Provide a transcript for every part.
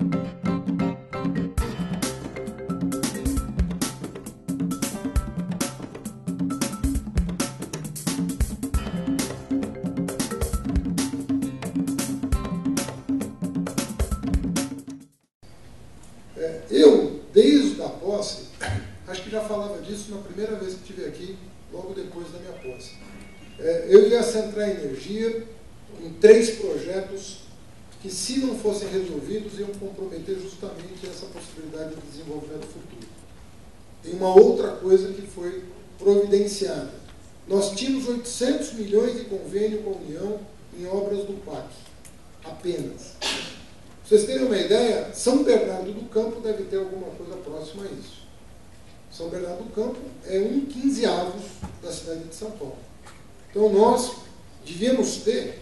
Eu, desde a posse, acho que já falava disso na primeira vez que estive aqui, logo depois da minha posse. Eu ia centrar energia em 3 projetos que, se não fossem resolvidos, iam comprometer justamente essa possibilidade de desenvolvimento futuro. Tem uma outra coisa que foi providenciada. Nós tínhamos 800 milhões de convênio com a União em obras do PAC, apenas. Para vocês terem uma ideia, São Bernardo do Campo deve ter alguma coisa próxima a isso. São Bernardo do Campo é 1/15 da cidade de São Paulo. Então nós devíamos ter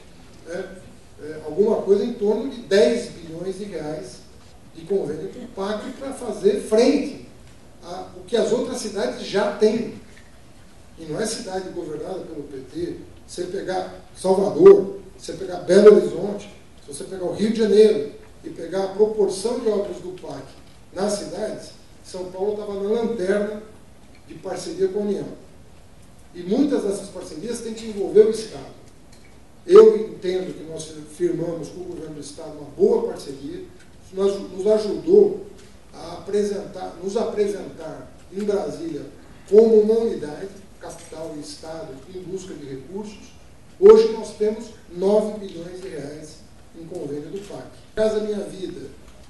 alguma coisa em torno de 10 bilhões de reais de convênio com o PAC para fazer frente ao que as outras cidades já têm. E não é cidade governada pelo PT. Se você pegar Salvador, se você pegar Belo Horizonte, se você pegar o Rio de Janeiro e pegar a proporção de obras do PAC nas cidades, São Paulo estava na lanterna de parceria com a União. E muitas dessas parcerias têm que envolver o Estado. Eu entendo que nós firmamos com o governo do Estado uma boa parceria, isso nos ajudou a nos apresentar em Brasília como uma unidade, capital e Estado, em busca de recursos. Hoje nós temos 9 bilhões de reais em convênio do PAC. Casa Minha Vida,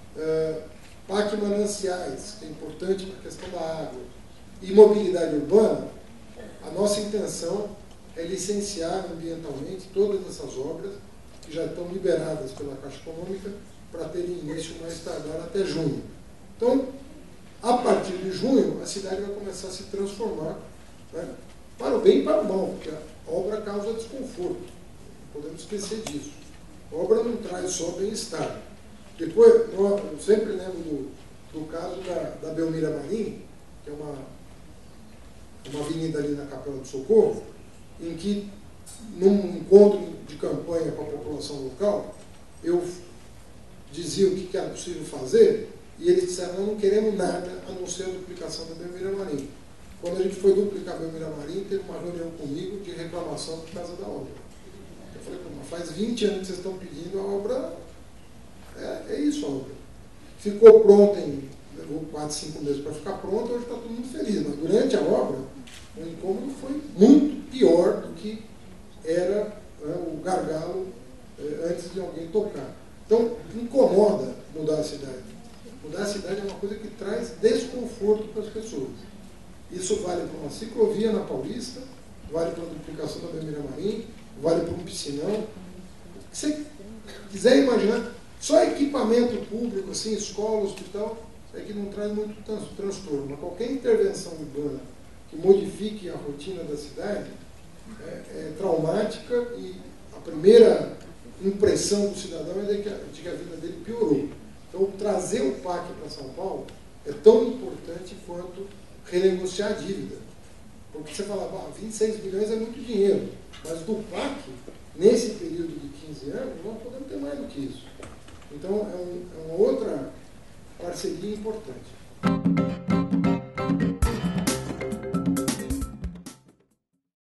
PAC Mananciais, que é importante para a questão da água, e mobilidade urbana, a nossa intenção é licenciar ambientalmente todas essas obras que já estão liberadas pela Caixa Econômica para terem início mais tardar até junho. Então, a partir de junho, a cidade vai começar a se transformar, né, para o bem e para o mal, porque a obra causa desconforto. Não podemos esquecer disso. A obra não traz só bem-estar. Depois, eu sempre lembro do caso da Belmira Marim, que é uma avenida ali na Capela do Socorro, em que, num encontro de campanha com a população local, eu dizia o que era possível fazer, e eles disseram: não queremos nada a não ser a duplicação da Belmira Marim. Quando a gente foi duplicar a Belmira Marim, teve uma reunião comigo de reclamação por causa da obra. Eu falei: mas faz 20 anos que vocês estão pedindo a obra, é isso a obra. Ficou pronta levou 4, 5 meses para ficar pronta, hoje está todo mundo feliz, mas durante a obra, o incômodo foi muito pior do que era o gargalo antes de alguém tocar. Então, incomoda mudar a cidade. Mudar a cidade é uma coisa que traz desconforto para as pessoas. Isso vale para uma ciclovia na Paulista, vale para a duplicação da Belmira Marim, vale para um piscinão. Se você quiser imaginar, só equipamento público, assim, escola, hospital, é que não traz muito transtorno. Mas qualquer intervenção urbana que modifique a rotina da cidade é traumática, e a primeira impressão do cidadão é de que a vida dele piorou. Então, trazer o PAC para São Paulo é tão importante quanto renegociar a dívida. Porque você fala: 26 bilhões é muito dinheiro, mas do PAC, nesse período de 15 anos, nós podemos ter mais do que isso. Então, é uma outra parceria importante.